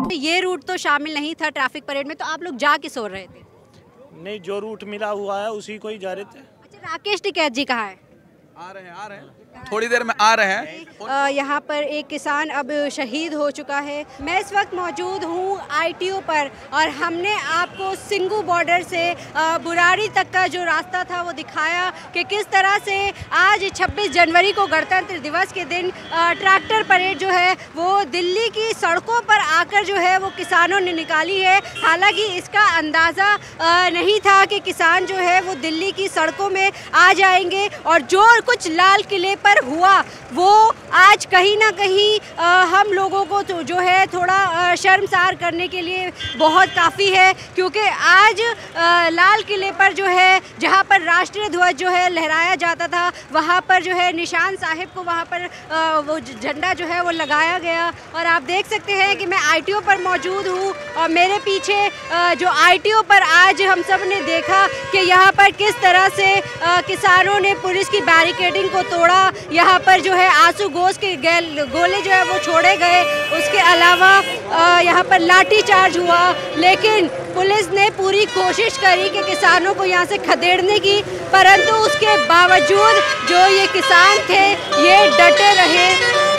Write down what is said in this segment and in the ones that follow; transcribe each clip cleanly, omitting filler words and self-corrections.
ये रूट तो शामिल नहीं था ट्रैफिक परेड में, तो आप लोग जा किस ओर रहे थे? नहीं, जो रूट मिला हुआ है उसी को ही जा रहे थे। अच्छा, राकेश टिकैत जी कहाँ है? आ रहे हैं थोड़ी देर में आ रहे हैं। यहाँ पर एक किसान अब शहीद हो चुका है। मैं इस वक्त मौजूद हूँ ITO पर और हमने आपको सिंगू बॉर्डर से बुराड़ी तक का जो रास्ता था वो दिखाया कि किस तरह से आज 26 जनवरी को गणतंत्र दिवस के दिन ट्रैक्टर परेड जो है वो दिल्ली की सड़कों पर आकर जो है वो किसानों ने निकाली है। हालांकि इसका अंदाज़ा नहीं था कि किसान जो है वो दिल्ली की सड़कों में आ जाएंगे और जो कुछ लाल किले पर हुआ वो आज कहीं ना कहीं हम लोगों को तो जो है थोड़ा शर्मसार करने के लिए बहुत काफ़ी है, क्योंकि आज लाल किले पर जो है जहां पर राष्ट्रीय ध्वज जो है लहराया जाता था वहां पर जो है निशान साहिब को वहां पर वो झंडा जो है वो लगाया गया। और आप देख सकते हैं कि मैं ITO पर मौजूद हूं और मेरे पीछे जो ITO पर आज हम सब ने देखा कि यहाँ पर किस तरह से किसानों ने पुलिस की बैरिकेडिंग को तोड़ा। यहाँ पर जो है आंसू गोश के गोले जो है वो छोड़े गए। उसके अलावा यहाँ पर लाठी चार्ज हुआ, लेकिन पुलिस ने पूरी कोशिश करी कि किसानों को यहाँ से खदेड़ने की, परंतु उसके बावजूद जो ये किसान थे ये डटे रहे।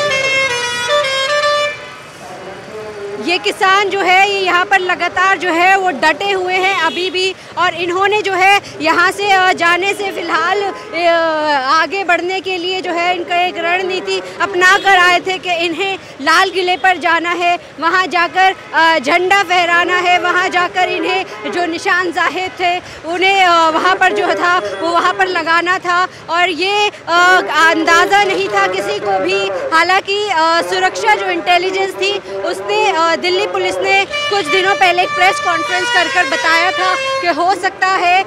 ये किसान जो है ये यहाँ पर लगातार जो है वो डटे हुए हैं अभी भी, और इन्होंने जो है यहाँ से जाने से फ़िलहाल आगे बढ़ने के लिए जो है इनका एक रणनीति अपना कर आए थे कि इन्हें लाल किले पर जाना है, वहाँ जाकर झंडा फहराना है, वहाँ जाकर इन्हें जो निशान साहिब थे उन्हें वहाँ पर जो था वो वहाँ पर लगाना था। और ये अंदाज़ा नहीं था किसी को भी। हालांकि सुरक्षा जो इंटेलिजेंस थी उसने दिल्ली पुलिस ने कुछ दिनों पहले एक प्रेस कॉन्फ्रेंस कर बताया था कि हो सकता है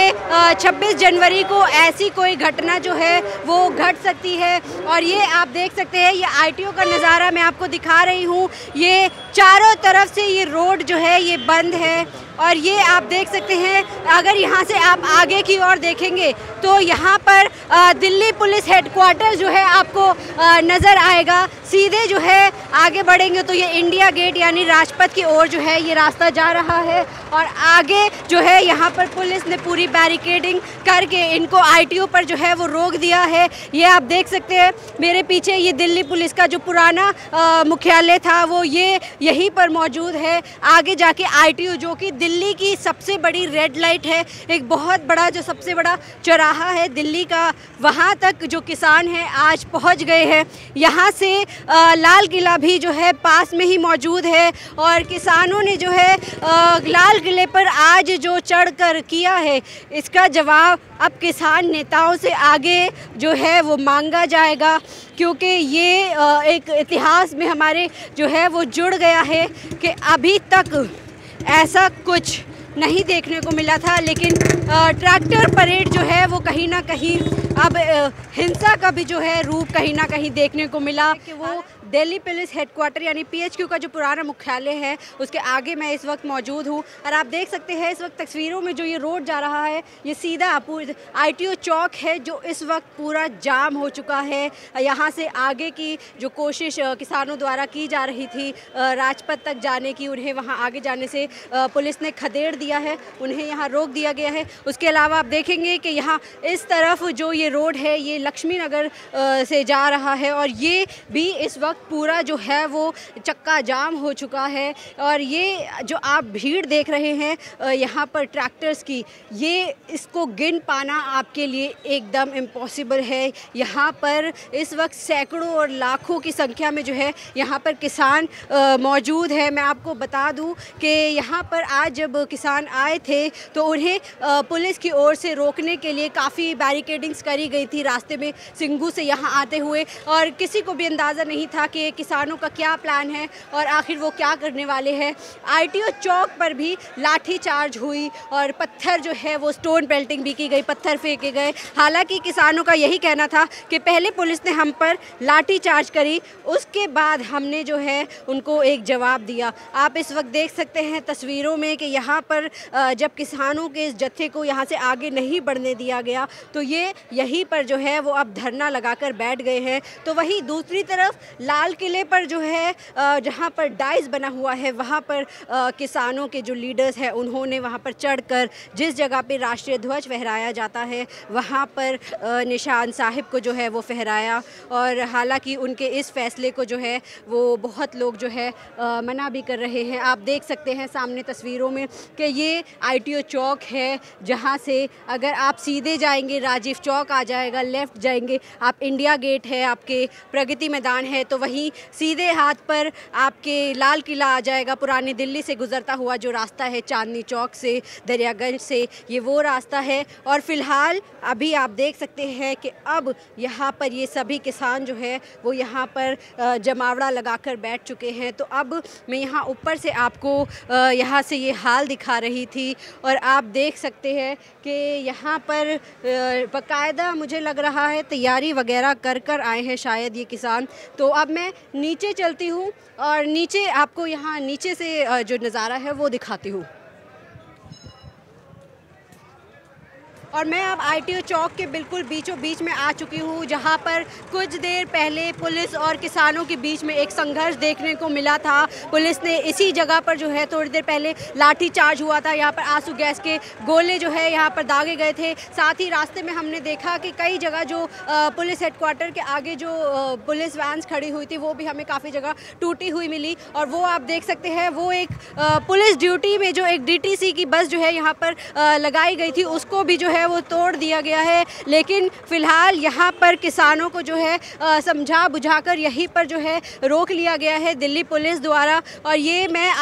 कि 26 जनवरी को ऐसी कोई घटना जो है वो घट सकती है। और ये आप देख सकते हैं, ये ITO का नज़ारा मैं आपको दिखा रही हूँ। ये चारों तरफ से ये रोड जो है ये बंद है और ये आप देख सकते हैं। अगर यहाँ से आप आगे की ओर देखेंगे तो यहाँ पर दिल्ली पुलिस हेडक्वार्टर जो है आपको नज़र आएगा। सीधे जो है आगे बढ़ेंगे तो ये इंडिया गेट यानी राजपथ की ओर जो है ये रास्ता जा रहा है, और आगे जो है यहाँ पर पुलिस ने पूरी बैरिकेडिंग करके इनको ITO पर जो है वो रोक दिया है। ये आप देख सकते हैं मेरे पीछे, ये दिल्ली पुलिस का जो पुराना मुख्यालय था वो ये यहीं पर मौजूद है। आगे जाके ITO जो कि दिल्ली की सबसे बड़ी रेड लाइट है, एक बहुत बड़ा जो सबसे बड़ा चौराहा है दिल्ली का, वहाँ तक जो किसान हैं आज पहुँच गए हैं। यहाँ से लाल किला भी जो है पास में ही मौजूद है, और किसानों ने जो है लाल किले पर आज जो चढ़कर किया है इसका जवाब अब किसान नेताओं से आगे जो है वो मांगा जाएगा, क्योंकि ये एक इतिहास में हमारे जो है वो जुड़ गया है कि अभी तक ऐसा कुछ नहीं देखने को मिला था। लेकिन ट्रैक्टर परेड जो है वो कहीं ना कहीं अब हिंसा का भी जो है रूप कहीं ना कहीं देखने को मिला कि वो दिल्ली पुलिस हेडक्वार्टर यानी PHQ का जो पुराना मुख्यालय है उसके आगे मैं इस वक्त मौजूद हूँ। और आप देख सकते हैं इस वक्त तस्वीरों में जो ये रोड जा रहा है ये सीधा ITO चौक है जो इस वक्त पूरा जाम हो चुका है। यहाँ से आगे की जो कोशिश किसानों द्वारा की जा रही थी राजपथ तक जाने की, उन्हें वहाँ आगे जाने से पुलिस ने खदेड़ दिया है, उन्हें यहाँ रोक दिया गया है। उसके अलावा आप देखेंगे कि यहाँ इस तरफ जो ये रोड है ये लक्ष्मी नगर से जा रहा है, और ये भी इस वक्त पूरा जो है वो चक्का जाम हो चुका है। और ये जो आप भीड़ देख रहे हैं यहाँ पर ट्रैक्टर्स की, ये इसको गिन पाना आपके लिए एकदम इम्पॉसिबल है। यहाँ पर इस वक्त सैकड़ों और लाखों की संख्या में जो है यहाँ पर किसान मौजूद है। मैं आपको बता दूं कि यहाँ पर आज जब किसान आए थे तो उन्हें पुलिस की ओर से रोकने के लिए काफ़ी बैरिकेडिंग्स करी गई थी रास्ते में सिंगू से यहाँ आते हुए, और किसी को भी अंदाज़ा नहीं था कि किसानों का क्या प्लान है और आखिर वो क्या करने वाले हैं। ITO चौक पर भी लाठी चार्ज हुई और पत्थर जो है वो स्टोन पेल्टिंग भी की गई, पत्थर फेंके गए। हालांकि किसानों का यही कहना था कि पहले पुलिस ने हम पर लाठी चार्ज करी, उसके बाद हमने जो है उनको एक जवाब दिया। आप इस वक्त देख सकते हैं तस्वीरों में कि यहाँ पर जब किसानों के इस जत्थे को यहाँ से आगे नहीं बढ़ने दिया गया तो ये यही यहीं पर जो है वो अब धरना लगाकर बैठ गए हैं। तो वहीं दूसरी तरफ लाल किले पर जो है जहाँ पर डाइस बना हुआ है वहाँ पर किसानों के जो लीडर्स हैं उन्होंने वहाँ पर चढ़कर जिस जगह पे राष्ट्रीय ध्वज फहराया जाता है वहाँ पर निशान साहिब को जो है वो फहराया। और हालांकि उनके इस फैसले को जो है वो बहुत लोग जो है मना भी कर रहे हैं। आप देख सकते हैं सामने तस्वीरों में कि ये ITO चौक है, जहाँ से अगर आप सीधे जाएंगे राजीव चौक आ जाएगा, लेफ़्ट जाएंगे आप इंडिया गेट है, आपके प्रगति मैदान है, तो वहीं सीधे हाथ पर आपके लाल किला आ जाएगा। पुरानी दिल्ली से गुजरता हुआ जो रास्ता है चांदनी चौक से, दरियागंज से, ये वो रास्ता है। और फ़िलहाल अभी आप देख सकते हैं कि अब यहाँ पर ये सभी किसान जो है वो यहाँ पर जमावड़ा लगाकर बैठ चुके हैं। तो अब मैं यहाँ ऊपर से आपको यहाँ से ये हाल दिखा रही थी और आप देख सकते हैं कि यहाँ पर बाकायदा मुझे लग रहा है तैयारी वगैरह कर आए हैं शायद ये किसान। तो अब मैं नीचे चलती हूँ और नीचे आपको यहाँ नीचे से जो नज़ारा है वो दिखाती हूँ। और मैं अब ITO चौक के बिल्कुल बीचों बीच में आ चुकी हूँ, जहाँ पर कुछ देर पहले पुलिस और किसानों के बीच में एक संघर्ष देखने को मिला था। पुलिस ने इसी जगह पर जो है थोड़ी देर पहले लाठी चार्ज हुआ था, यहाँ पर आंसू गैस के गोले जो है यहाँ पर दागे गए थे। साथ ही रास्ते में हमने देखा कि कई जगह जो पुलिस हेडक्वार्टर के आगे जो पुलिस वैन्स खड़ी हुई थी वो भी हमें काफ़ी जगह टूटी हुई मिली। और वो आप देख सकते हैं वो एक पुलिस ड्यूटी में जो एक DTC की बस जो है यहाँ पर लगाई गई थी उसको भी जो है वो तोड़ दिया गया है। लेकिन फ़िलहाल यहाँ पर किसानों को जो है समझा बुझाकर यहीं पर जो है रोक लिया गया है दिल्ली पुलिस द्वारा। और ये मैं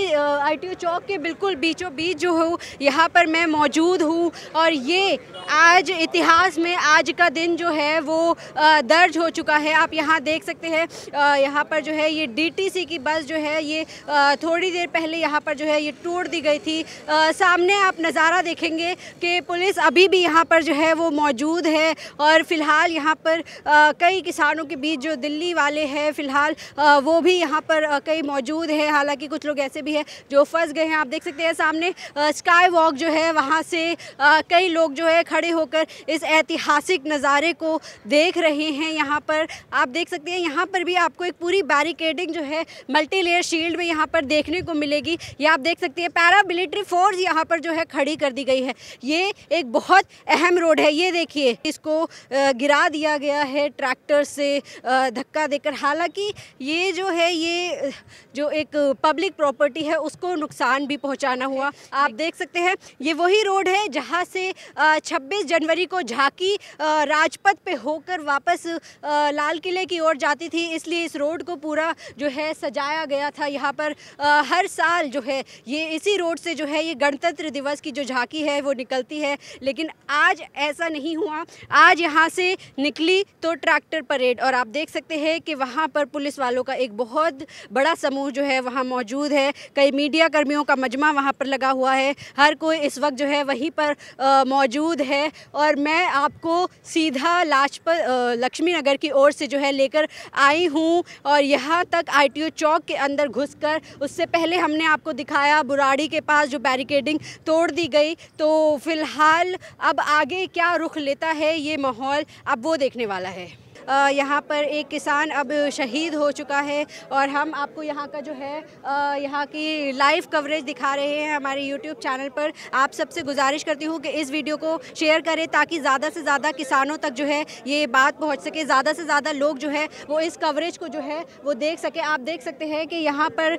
ITO चौक के बिल्कुल बीचों बीच जो हूँ यहाँ पर मैं मौजूद हूँ। और ये आज इतिहास में आज का दिन जो है वो दर्ज हो चुका है। आप यहाँ देख सकते हैं यहाँ पर जो है ये DTC की बस जो है ये थोड़ी देर पहले यहाँ पर जो है ये तोड़ दी गई थी। सामने आप नज़ारा देखेंगे कि पुलिस अभी भी यहाँ पर जो है वो मौजूद है। और फ़िलहाल यहाँ पर कई किसानों के बीच जो दिल्ली वाले हैं फ़िलहाल वो भी यहाँ पर कई मौजूद है। हालांकि कुछ लोग ऐसे भी हैं जो फंस गए हैं। आप देख सकते हैं सामने स्काई वॉक जो है वहाँ से कई लोग जो है खड़े होकर इस ऐतिहासिक नज़ारे को देख रहे हैं। यहाँ पर आप देख सकते हैं यहाँ पर भी आपको एक पूरी बैरिकेडिंग जो है मल्टी लेयर शील्ड में यहाँ पर देखने को मिलेगी। ये आप देख सकते हैं पैरामिलिट्री फोर्स यहाँ पर जो है खड़ी कर दी गई है। ये एक बहुत अहम रोड है, ये देखिए इसको गिरा दिया गया है ट्रैक्टर से धक्का देकर। हालांकि ये जो है ये जो एक पब्लिक प्रॉपर्टी है उसको नुकसान भी पहुंचाना हुआ। आप देख सकते हैं ये वही रोड है जहां से 26 जनवरी को झांकी राजपथ पे होकर वापस लाल किले की ओर जाती थी, इसलिए इस रोड को पूरा जो है सजाया गया था। यहाँ पर हर साल जो है ये इसी रोड से जो है ये गणतंत्र दिवस की जो झांकी है वो निकलती है। लेकिन आज ऐसा नहीं हुआ, आज यहाँ से निकली तो ट्रैक्टर परेड। और आप देख सकते हैं कि वहाँ पर पुलिस वालों का एक बहुत बड़ा समूह जो है वहाँ मौजूद है। कई मीडिया कर्मियों का मजमा वहाँ पर लगा हुआ है। हर कोई इस वक्त जो है वहीं पर मौजूद है। और मैं आपको सीधा लाजपत लक्ष्मी नगर की ओर से जो है लेकर आई हूँ और यहाँ तक ITO चौक के अंदर घुसकर उससे पहले हमने आपको दिखाया बुराड़ी के पास जो बैरिकेडिंग तोड़ दी गई। तो फिलहाल अब आगे क्या रुख लेता है ये माहौल अब वो देखने वाला है। यहाँ पर एक किसान अब शहीद हो चुका है और हम आपको यहाँ का जो है यहाँ की लाइव कवरेज दिखा रहे हैं हमारे YouTube चैनल पर। आप सबसे गुजारिश करती हूँ कि इस वीडियो को शेयर करें ताकि ज़्यादा से ज़्यादा किसानों तक जो है ये बात पहुँच सके, ज़्यादा से ज़्यादा लोग जो है वो इस कवरेज को जो है वो देख सके। आप देख सकते हैं कि यहाँ पर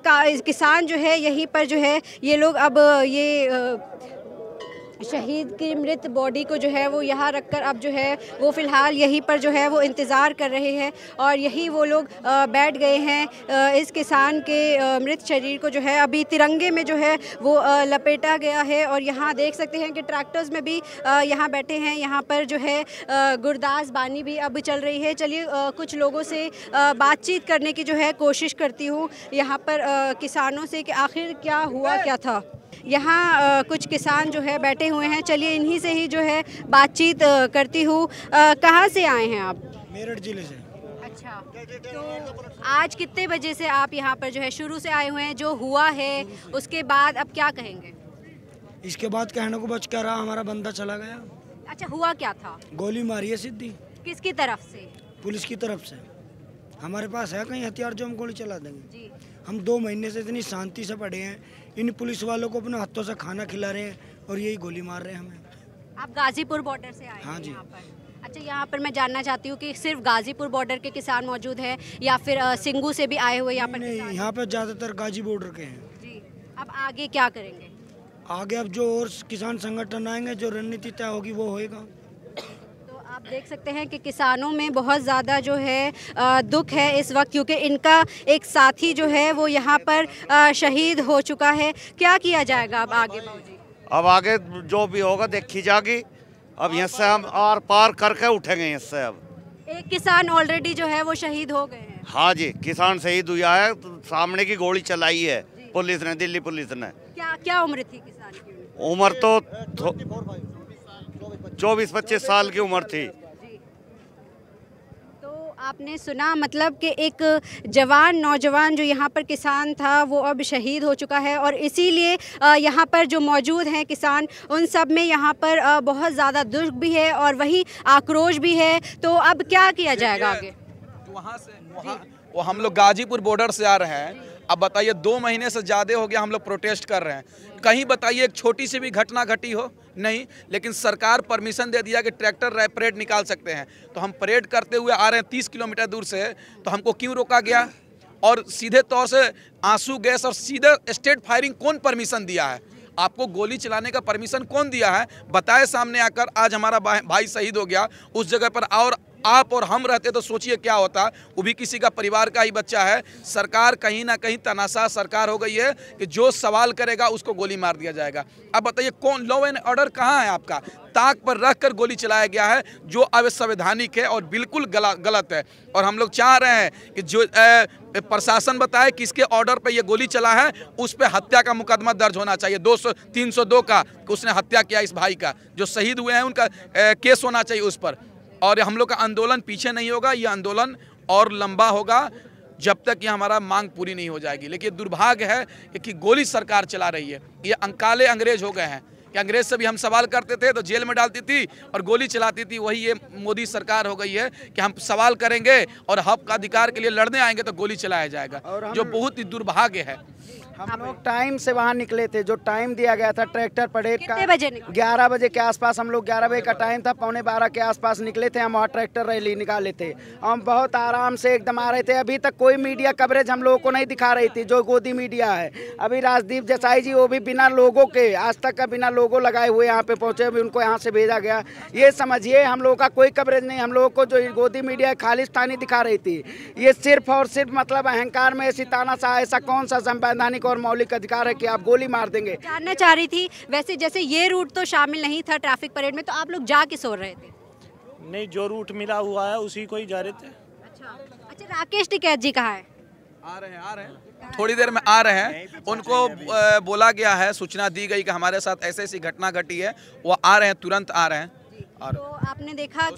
किसान जो है यहीं पर जो है ये लोग अब ये शहीद की मृत बॉडी को जो है वो यहाँ रखकर अब जो है वो फ़िलहाल यहीं पर जो है वो इंतज़ार कर रहे हैं और यही वो लोग बैठ गए हैं। इस किसान के मृत शरीर को जो है अभी तिरंगे में जो है वो लपेटा गया है। और यहाँ देख सकते हैं कि ट्रैक्टर्स में भी यहाँ बैठे हैं। यहाँ पर जो है गुरदास बानी भी अब चल रही है। चलिए कुछ लोगों से बातचीत करने की जो है कोशिश करती हूँ यहाँ पर किसानों से कि आखिर क्या हुआ क्या था। यहाँ कुछ किसान जो है बैठे हुए हैं, चलिए इन्हीं से ही जो है बातचीत करती हूँ। कहाँ से आए हैं आप? मेरठ जिले से। अच्छा, तो आज कितने बजे से आप यहाँ पर जो है शुरू से आए हुए हैं? जो हुआ है उसके बाद अब क्या कहेंगे? इसके बाद कहने को बच क्या रहा, हमारा बंदा चला गया। अच्छा, हुआ क्या था? गोली मारी है सीधी। किसकी तरफ से? पुलिस की तरफ से। हमारे पास है कहीं हथियार जो हम गोली चला देंगे जी। हम 2 महीने से इतनी शांति से पड़े हैं, इन पुलिस वालों को अपने हाथों से खाना खिला रहे हैं और यही गोली मार रहे हैं हमें। आप गाजीपुर बॉर्डर से आए हाँ हैं जी। यहाँ पर? अच्छा, यहाँ पर मैं जानना चाहती हूँ कि सिर्फ गाजीपुर बॉर्डर के किसान मौजूद हैं या फिर सिंगू से भी आए हुए यहाँ पर नहीं, किसान? यहाँ पे ज़्यादातर गाजी बॉर्डर के हैं। जी। अब आगे क्या करेंगे? आगे अब जो और किसान संगठन आएंगे, जो रणनीति तय होगी वो होएगा। तो आप देख सकते हैं कि किसानों में बहुत ज़्यादा जो है दुख है इस वक्त, क्योंकि इनका एक साथी जो है वो यहाँ पर शहीद हो चुका है। क्या किया जाएगा अब आगे बाबूजी? अब आगे जो भी होगा देखी जाएगी। अब यहाँ से हम आर पार करके उठेंगे यहाँ से। अब एक किसान ऑलरेडी जो है वो शहीद हो गए हैं। हाँ जी, किसान शहीद हुआ है, तो सामने की गोली चलाई है पुलिस ने, दिल्ली पुलिस ने। क्या क्या उम्र थी किसान की? उम्र तो 24-25 साल की उम्र थी। तो आपने सुना, मतलब कि एक जवान नौजवान जो यहाँ पर किसान था वो अब शहीद हो चुका है, और इसीलिए यहाँ पर जो मौजूद हैं किसान, उन सब में यहाँ पर बहुत ज़्यादा दुख भी है और वही आक्रोश भी है। तो अब क्या किया जाएगा आगे? वहाँ से वो हम लोग गाजीपुर बॉर्डर से आ रहे हैं। अब बताइए 2 महीने से ज़्यादा हो गया हम लोग प्रोटेस्ट कर रहे हैं। कहीं बताइए एक छोटी सी भी घटना घटी हो? नहीं। लेकिन सरकार परमिशन दे दिया कि ट्रैक्टर परेड निकाल सकते हैं, तो हम परेड करते हुए आ रहे हैं 30 किलोमीटर दूर से, तो हमको क्यों रोका गया? और सीधे तौर से आंसू गैस और सीधे स्टेट फायरिंग कौन परमिशन दिया है? आपको गोली चलाने का परमिशन कौन दिया है? बताए सामने आकर। आज हमारा भाई शहीद हो गया उस जगह पर, और आप और हम रहते तो सोचिए क्या होता। वो भी किसी का परिवार का ही बच्चा है। सरकार कहीं ना कहीं तानाशाह सरकार हो गई है कि जो सवाल करेगा उसको गोली मार दिया जाएगा। अब बताइए कौन लॉ एंड ऑर्डर कहाँ है आपका? ताक पर रख कर गोली चलाया गया है, जो अवैधानिक है और बिल्कुल गलत है। और हम लोग चाह रहे हैं कि जो प्रशासन बताए किसके ऑर्डर पे ये गोली चला है, उस पे हत्या का मुकदमा दर्ज होना चाहिए। 302 का, उसने हत्या किया इस भाई का, जो शहीद हुए हैं उनका केस होना चाहिए उस पर। और हम लोग का आंदोलन पीछे नहीं होगा, ये आंदोलन और लंबा होगा जब तक ये हमारा मांग पूरी नहीं हो जाएगी। लेकिन दुर्भाग्य है कि गोली सरकार चला रही है। ये काले अंग्रेज हो गए हैं कि अंग्रेज से भी हम सवाल करते थे तो जेल में डालती थी और गोली चलाती थी। वही ये मोदी सरकार हो गई है कि हम सवाल करेंगे और हक का अधिकार के लिए लड़ने आएंगे तो गोली चलाया जाएगा, जो बहुत ही दुर्भाग्य है। हम लोग टाइम से वहाँ निकले थे, जो टाइम दिया गया था ट्रैक्टर परेड का। कितने बजे निकले? 11 बजे के आसपास हम लोग, 11 बजे का टाइम था, 11:45 के आसपास निकले थे हम। वहाँ ट्रैक्टर रैली निकाले थे हम, बहुत आराम से एकदम आ रहे थे। अभी तक कोई मीडिया कवरेज हम लोगों को नहीं दिखा रही थी, जो गोदी मीडिया है। अभी राजदीप जसाई जी, वो भी बिना लोगों के, आज तक का बिना लोगो लगाए हुए यहाँ पे पहुँचे, अभी उनको यहाँ से भेजा गया। ये समझिए हम लोगों का कोई कवरेज नहीं। हम लोगों को जो गोदी मीडिया खालिस्तानी दिखा रही थी, ये सिर्फ और सिर्फ मतलब अहंकार में ऐसी तानाशाह, ऐसा कौन सा संवैधानिक और मौलिक अधिकार है कि आप गोली मार देंगे? जानना चाह रही थी वैसे, जैसे ये रूट तो शामिल नहीं था ट्रैफिक परेड में, तो आप लोग जा किस ओर रहे थे? नहीं, जो रूट मिला हुआ है उसी को ही जा रहे थे। अच्छा, राकेश टिकैत जी कहाँ है? आ रहे हैं थोड़ी देर में आ रहे हैं। उनको बोला गया है, सूचना दी गई कि हमारे साथ ऐसी ऐसी घटना घटी है, वो आ रहे हैं, तुरंत आ रहे हैं। तो आपने देखा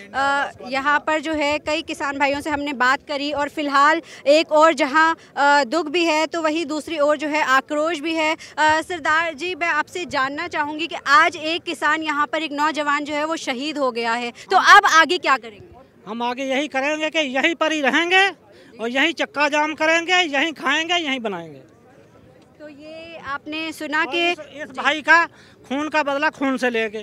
कि यहाँ पर जो है कई किसान भाइयों से हमने बात करी, और फिलहाल एक और जहाँ दुख भी है तो वही दूसरी ओर जो है आक्रोश भी है। सरदार जी, मैं आपसे जानना चाहूँगी कि आज एक किसान यहाँ पर, एक नौजवान जो है वो शहीद हो गया है, तो अब आगे क्या करेंगे? हम आगे यही करेंगे कि यहीं पर ही रहेंगे और यहीं चक्का जाम करेंगे, यहीं खाएंगे, यहीं बनाएंगे। तो ये आपने सुना कि इस भाई का खून का बदला खून से लेके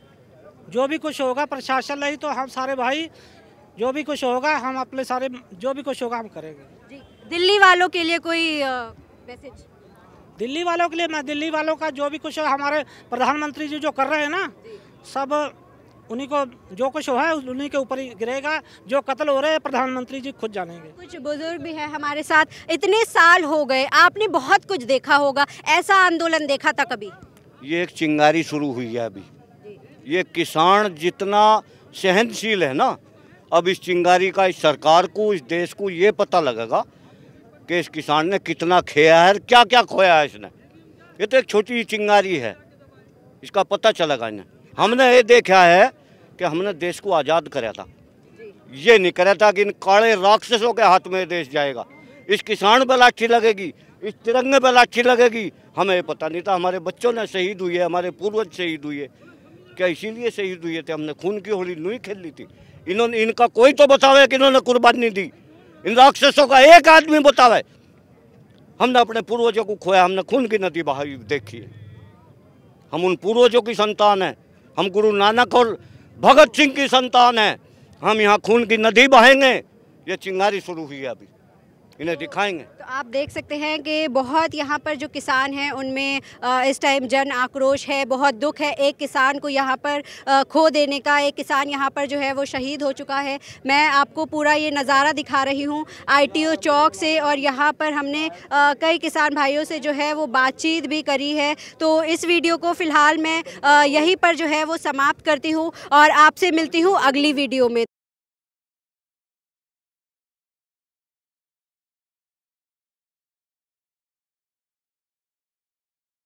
जो भी कुछ होगा प्रशासन नहीं तो हम सारे भाई, जो भी कुछ होगा हम अपने सारे, जो भी कुछ होगा हम करेंगे। जी, दिल्ली वालों के लिए कोई मैसेज? दिल्ली वालों के लिए, मैं दिल्ली वालों का जो भी कुछ हमारे प्रधानमंत्री जी जो कर रहे हैं ना, सब उन्हीं को, जो कुछ है उन्हीं के ऊपर ही गिरेगा। जो कत्ल हो रहे हैं प्रधानमंत्री जी खुद जानेंगे। कुछ बुजुर्ग भी है हमारे साथ। इतने साल हो गए, आपने बहुत कुछ देखा होगा, ऐसा आंदोलन देखा था कभी? ये एक चिंगारी शुरू हुई है अभी। ये किसान जितना सहनशील है ना, अब इस चिंगारी का इस सरकार को, इस देश को ये पता लगेगा कि इस किसान ने कितना खोया है, क्या क्या खोया है इसने। ये तो एक छोटी चिंगारी है, इसका पता चलेगा इन्हें। हमने ये देखा है कि हमने देश को आज़ाद कराया था, ये नहीं कराया था कि इन काले राक्षसों के हाथ में देश जाएगा। इस किसान पर लाठी लगेगी, इस तिरंगे पर लाठी लगेगी, हमें पता नहीं था। हमारे बच्चों ने शहीद हुए, हमारे पूर्वज शहीद हुए, क्या इसीलिए शहीद हुए थे? हमने खून की होली नहीं खेल ली थी? इन्होंने, इनका कोई तो बतावे कि इन्होंने कुर्बानी दी। इन राक्षसों का एक आदमी बतावे। हमने अपने पूर्वजों को खोया, हमने खून की नदी बहाई देखी है। हम उन पूर्वजों की संतान हैं। हम गुरु नानक और भगत सिंह की संतान हैं। हम यहाँ खून की नदी बहाएंगे। ये चिंगारी शुरू हुई है, अभी इन्हें दिखाएंगे। तो आप देख सकते हैं कि बहुत यहाँ पर जो किसान हैं उनमें इस टाइम जन आक्रोश है, बहुत दुख है। एक किसान को यहाँ पर खो देने का, एक किसान यहाँ पर जो है वो शहीद हो चुका है। मैं आपको पूरा ये नज़ारा दिखा रही हूँ ITO चौक से, और यहाँ पर हमने कई किसान भाइयों से जो है वो बातचीत भी करी है। तो इस वीडियो को फ़िलहाल मैं यहीं पर जो है वो समाप्त करती हूँ और आपसे मिलती हूँ अगली वीडियो में।